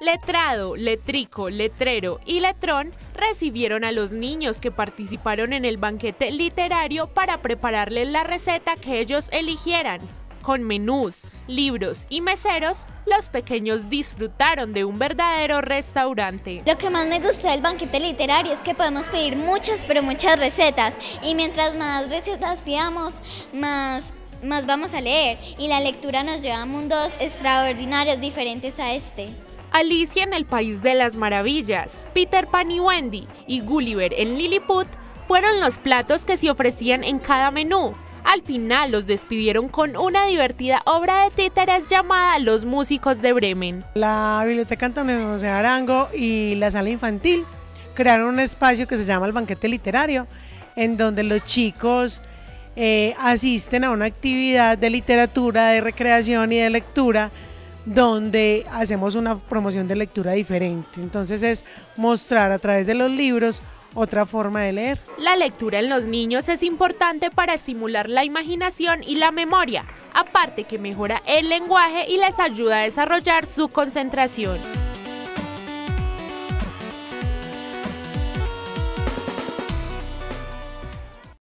Letrado, letrico, letrero y letrón recibieron a los niños que participaron en el banquete literario para prepararles la receta que ellos eligieran. Con menús, libros y meseros, los pequeños disfrutaron de un verdadero restaurante. Lo que más me gustó del banquete literario es que podemos pedir muchas, pero muchas recetas. Y mientras más recetas pidamos, más vamos a leer. Y la lectura nos lleva a mundos extraordinarios diferentes a este. Alicia en el País de las Maravillas, Peter Pan y Wendy y Gulliver en Lilliput fueron los platos que se ofrecían en cada menú. Al final los despidieron con una divertida obra de títeres llamada Los Músicos de Bremen. La Biblioteca Antonio José Arango y la sala infantil crearon un espacio que se llama el banquete literario, en donde los chicos asisten a una actividad de literatura, de recreación y de lectura, donde hacemos una promoción de lectura diferente. Entonces es mostrar a través de los libros otra forma de leer. La lectura en los niños es importante para estimular la imaginación y la memoria, aparte que mejora el lenguaje y les ayuda a desarrollar su concentración.